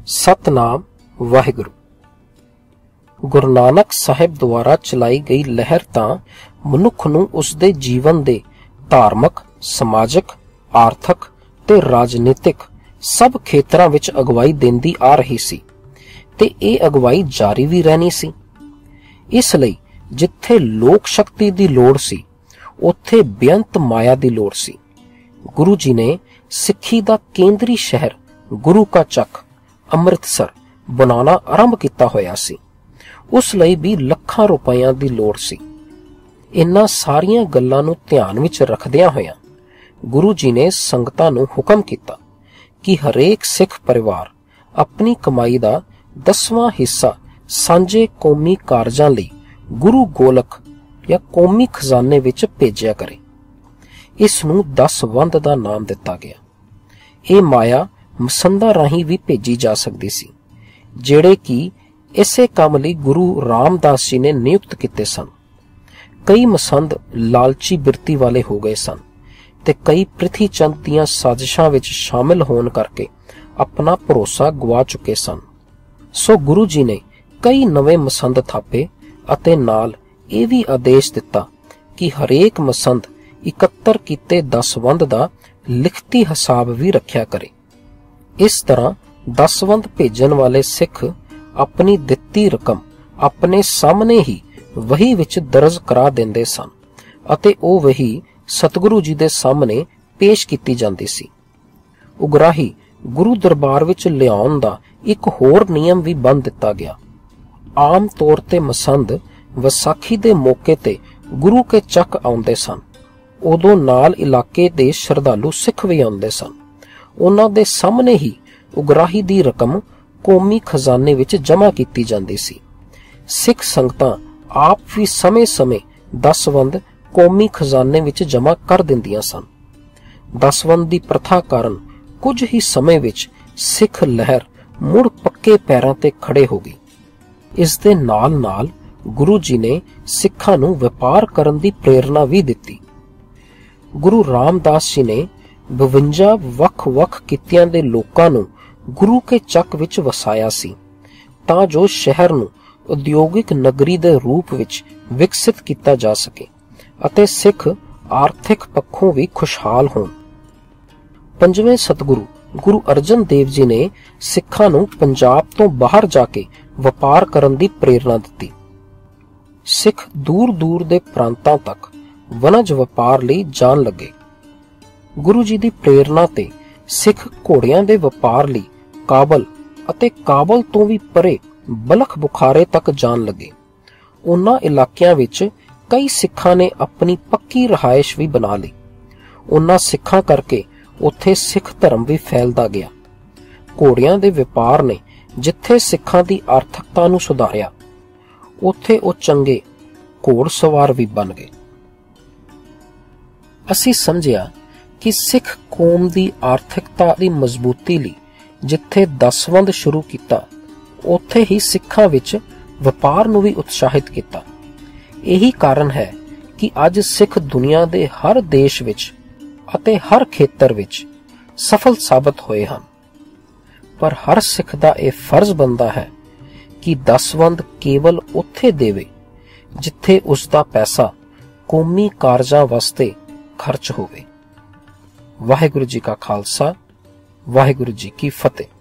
सतनाम वाहिगुरु। गुरु नानक साहिब द्वारा चलाई गई लहर तां मनुख नूं उसदे जीवन दे धार्मिक, समाजिक, आर्थिक ते राजनीतिक सब खेतरां विच अगवाई देंदी आ रही सी ते इह अगवाई जारी भी रहनी सी। इसलिए जिथे लोक शक्ति दी लोड़ सी उत्थे बेअंत माया दी लोड़ सी। गुरु जी ने सिੱਖੀ दा केंद्री शहर गुरु का चक अमृतसर बनाना आरंभ किया होया सी। उस लई भी लखां रुपयां दी लोड़ सी। इन्हां सारियां गल्लां नूं ध्यान विच रखदियां होया गुरु जी ने संगतां नूं हुकम किया कि हरेक सिख परिवार अपनी कमाई दा 10वां हिस्सा सांझे कौमी कारजां लई गुरु गोलक या कौमी खजाने विच भेजिया करे। इस नूं 10 वंद दा नाम दिता गया। ये माया मसंदा राही भी भेजी जा सकती सी, जेड़े कि इसे काम लई गुरु रामदास जी ने नियुक्त किते सन। कई मसंद लालची बिरती वाले हो गए सन ते कई पृथ्वी चंद दियां साजिशां विच शामिल होण करके अपना भरोसा गवा चुके सन। सो गुरु जी ने कई नवे मसंद थापे अते नाल ये भी आदेश दिता कि हरेक मसंद 71 कीते 10 वंद दा लिखती हिसाब भी रखिया करे। इस तरह 10 वंद भेजन वाले सिख अपनी दित्ती रकम अपने सामने ही वही विच दर्ज करा देंदे सन अते ओ वही सतगुरु जी दे सामने पेश कीती जांदी सी। उगराही गुरु दरबार विच लियाउण दा एक होर नियम भी बन दिता गया। आम तौर ते मसंद वसाखी दे मौके ते गुरु के चक आउंदे सन। उदों नाल इलाके दे श्रद्धालु सिख भी आउंदे सन। उन्हां दे सामने ही उगराही दी रकम कौमी खजाने विच जमा कीती जांदी सी। सिख संगतां आप भी समय समय 10 वंद कौमी खजाने विच जमा कर दिंदियां सन। 10 वंद दी प्रथा कारण कुछ ही समय विच सिख लहर मुड़ पक्के पैरां ते खड़े हो गई। इस दे नाल नाल गुरु जी ने सिखां नूं व्यापार करन दी प्रेरणा भी दित्ती। गुरु रामदास जी ने 52 वख-वख कितियां दे लोकां नूं गुरु के चक विच वसाया सी तां जो शहर नूं उद्योगिक नगरी दे रूप विच विकसित किया जा सके अते सिख आर्थिक पक्षों भी खुशहाल होण। 5वें सतगुरु गुरु अर्जन देव जी ने सिखां नूं पंजाब तो बाहर जाके व्यापार करन दी प्रेरणा दित्ती। सिख दूर दूर दे प्रांतां तक वनज व्यापार लई जान लगे। गुरु जी दी प्रेरणा ते सिख घोड़ियां दे व्यापार लई काबल अते काबल तो भी परे बलख बुखारे तक जान लगे। उन्हां इलाकियां विच कई सिखां ने अपनी पक्की रहायश भी बना ली। उन्हां सिखां करके उत्थे सिख धर्म भी फैलदा गया। घोड़ियां दे व्यापार ने जिथे सिखां दी आर्थिकता नूं सुधारिया उत्थे ओ चंगे घोड़सवार भी बन गए। असीं समझिया कि सिख कौम दी आर्थिकता दी मजबूती लई जिथे 10 वंद शुरू किया उत्थे ही सिखां विच व्यापार नूं भी उत्साहित किया। यही कारण है कि अज सिख दुनिया दे हर देश विच अते हर खेतर विच सफल साबित होए हन। पर हर सिख दा यह फर्ज बनदा है कि 10 वंद केवल उत्थे देवे जिथे उसका पैसा कौमी कारजां वास्ते खर्च होवे। वाहिगुरु जी का खालसा, वाहिगुरु जी की फतेह।